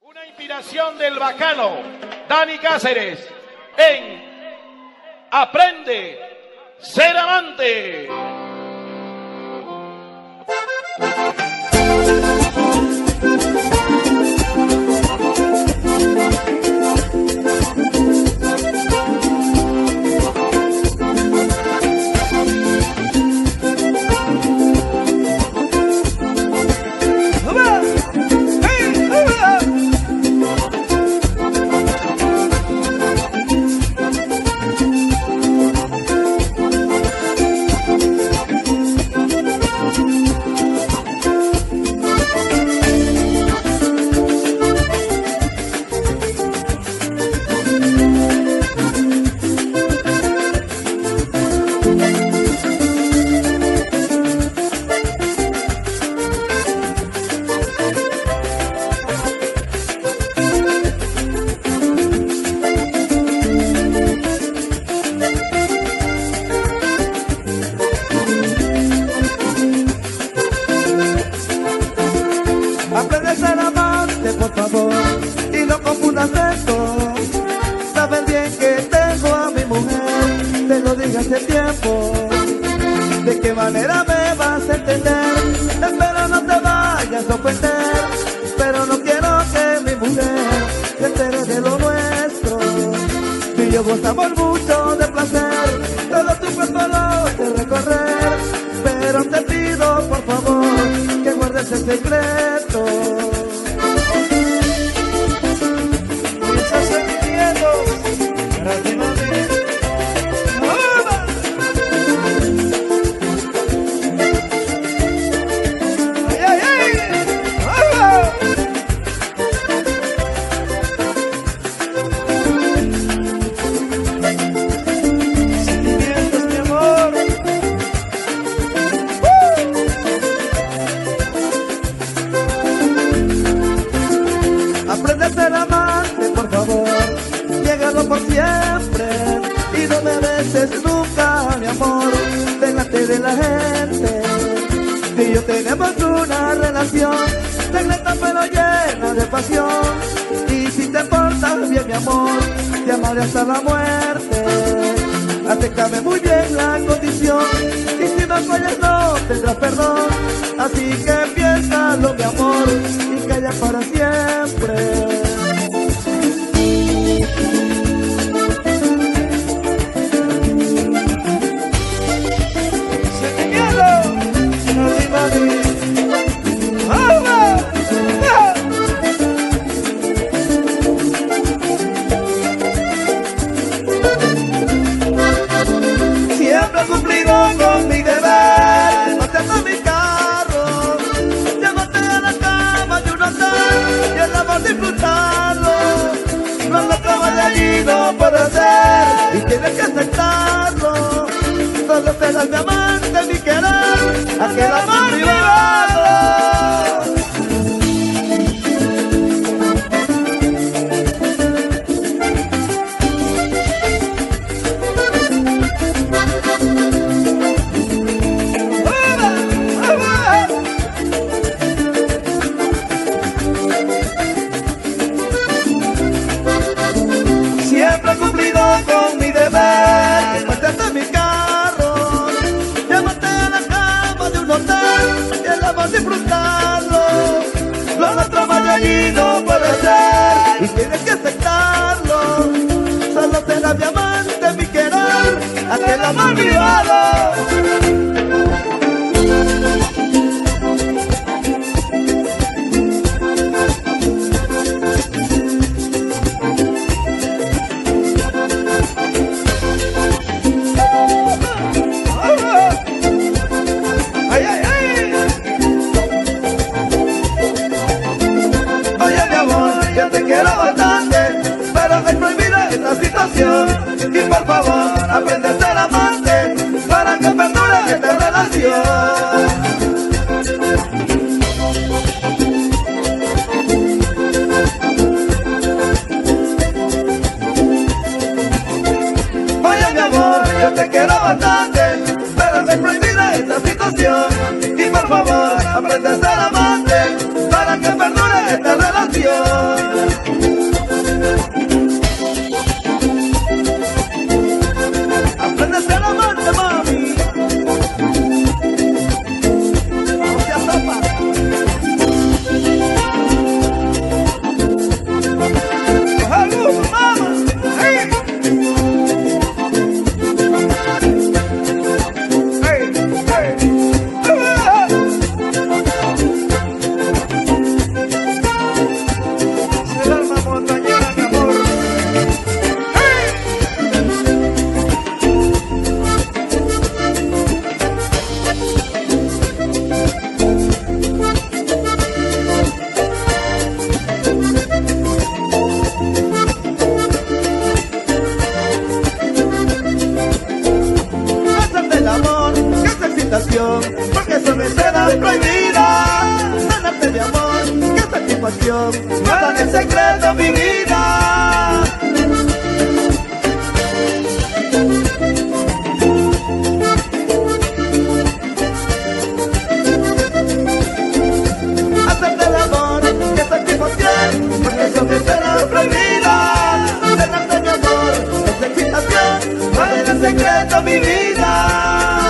Una inspiración del bacano Dani Cáceres en Aprende Ser Amante. Aprende a ser amante, por favor, y no confundas esto. Sabes bien que tengo a mi mujer, te lo dije hace tiempo. ¿De qué manera me vas a entender? Espero no te vayas a ofender, pero no quiero que mi mujer se entere de lo nuestro. Tú y yo gozamos mucho de placer, todo tu cuerpo lo de recorrer, pero te pido, por favor, que guardes el secreto. Y esos sentimientos para ti, mami. ¡Ay, ay, ay! Sentimientos, mi amor. Aprende a ser amante, por favor, llégalo por siempre y no me beses nunca, mi amor, delante de la gente. Tú y yo tenemos una relación secreta pero llena de pasión, y si te portas bien, mi amor, te amaré hasta la muerte. Acéptame muy bien la condición, y si me fallas no tendrás perdón, así que piénsalo, mi amor, y calla para siempre. Siempre he cumplido con mi deber, paseando mi carro, llévate a la cama de un hotel y el amor disfrutarlo. Lo loco de allí no puede ser y tienes que aceptarlo. Solo serás mi amante, mi querer, aquel amor privado. Siempre he cumplido con mi deber, pasearte mi carro, llévate a la cama de un hotel y el amor disfrutarlo. Lo nuestro más de allí no puede ser y tienes que aceptarlo. Solo será mi amante, mi querer, aquel amor privado. Quiero bastante, pero es prohibida esta situación. Y por favor, aprende a ser amante para que perdure esta relación. Oye, mi amor, yo te quiero bastante, pero es prohibida esta situación. Y por favor, aprende a ser amante para que perdure esta relación. en secreto mi vida. Hacerte el amor y satisfacción, porque son escenas prohibidas. Dejarte mi amor, esa excitación, guardar en secreto mi vida.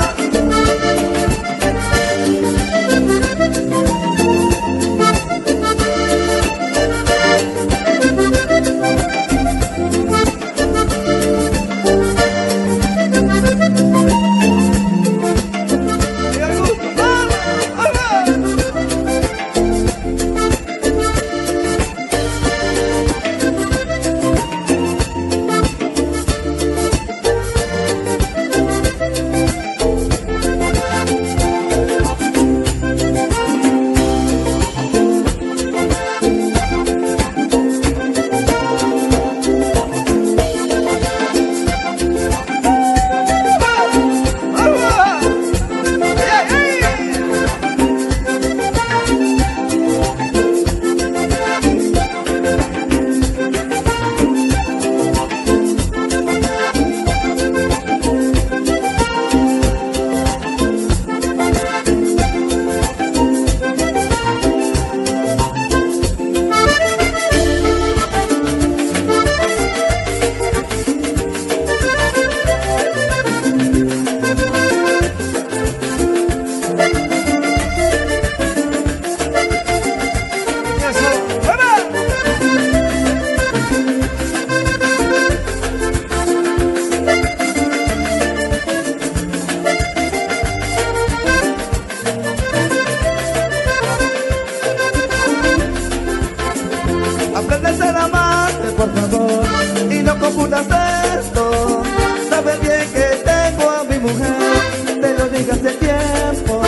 Aprende a ser amante, por favor, y no confundas esto. Sabes bien que tengo a mi mujer, te lo dije hace tiempo.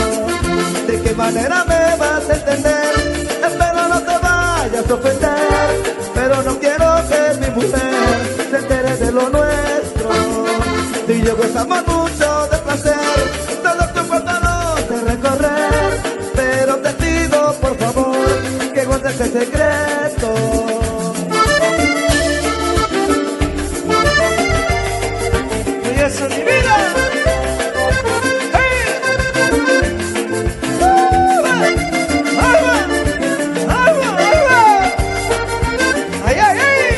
¿De qué manera me vas a entender? Espero no te vayas a ofender, pero no quiero que mi mujer se entere de lo nuestro. Tú y yo gozamos mucho de placer, todo tu cuerpo de recorrer, pero te pido, por favor, que guardes el secreto. Y eso es mi vida. ¡Hey! ¡Agua! ¡Agua! ¡Agua! ¡Ay, ay, ay!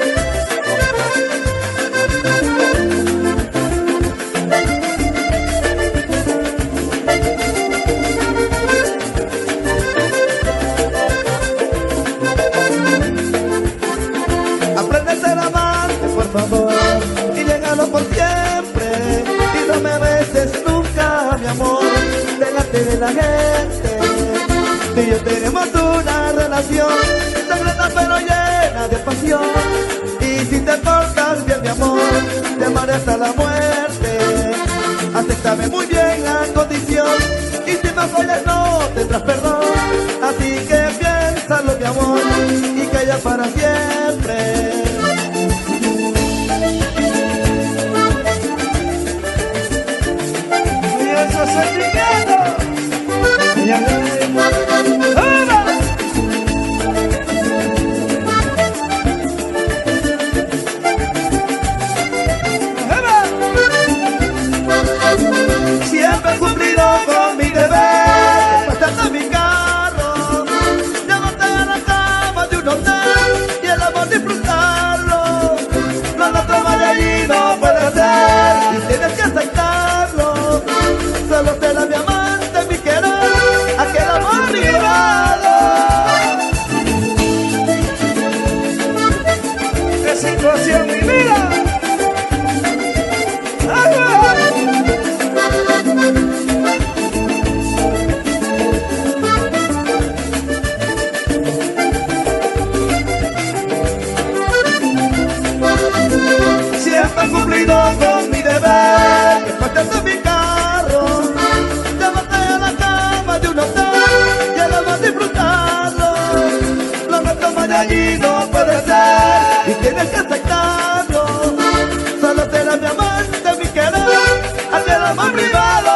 Aprende a ser amante, por favor, y llégalo por siempre. Y no me beses nunca, mi amor, delante de la gente. Tú y yo tenemos una relación secreta pero llena de pasión. Y si te portas bien, mi amor, te amaré hasta la muerte. Acéptame muy bien la condición, y si me fallas no tendrás perdón. Así que piénsalo, mi amor, y calla para siempre. Y eso es sentimiento. Siempre he cumplido con mi deber, pasando mi carro, llevarte a la cama de un hotel y el amor disfrutarlo. Lo nuestro más de allí no puede ser, y tienes que aceptarlo. Solo será mi amante, mi querer, aquel amor privado. ¡Qué situación, mi vida! Siempre he cumplido con mi deber, que pasando mi carro, llevarte a la cama de un hotel y el amor disfrutarlo. Lo nuestro más de allí no puede ser, y tienes que aceptarlo. Solo será mi amante, mi querer, aquel amor privado.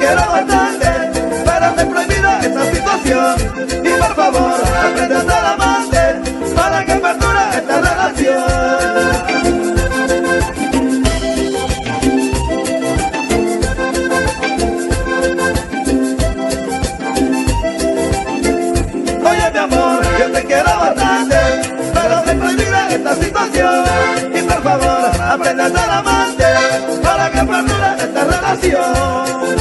quiero bastante, pero me prohibida esta situación. Y por favor, aprende a ser amante para que perdure esta relación. Oye mi amor, yo te quiero bastante, pero me prohibida esta situación. Y por favor, aprende a ser amante para que perdure esta relación.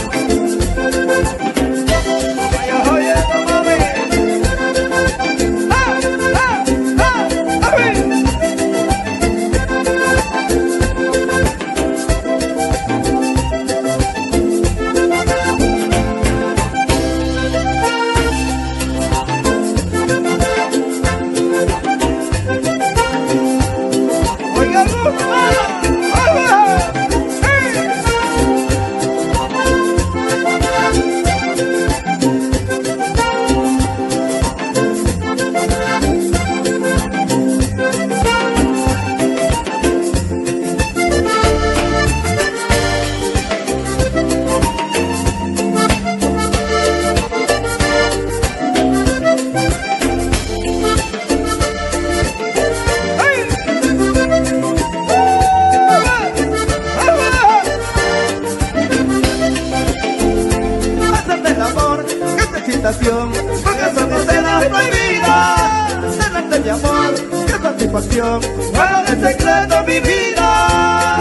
Porque somos cenas prohibidas. Delante mi amor, qué satisfacción, guarda en secreto mi vida.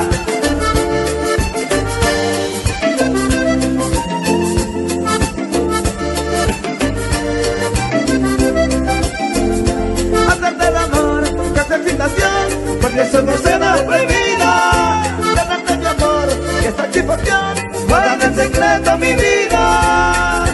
Hacerte el amor, qué satisfacción, porque somos cenas prohibidas. Delante mi amor, qué satisfacción, guarda en secreto mi vida.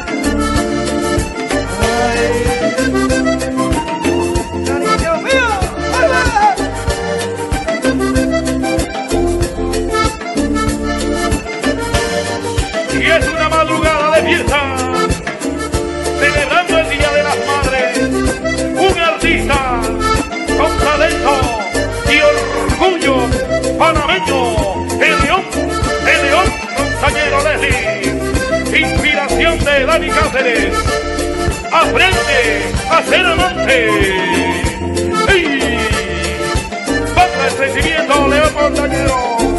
Y es una madrugada de fiesta, celebrando el Día de las Madres. Un artista con talento y orgullo panameño, el León Montañero Leslie. Inspiración de Dani Cáceres. Aprende a ser amante. ¡Ey! ¡Baja el sentimiento, León Montañero!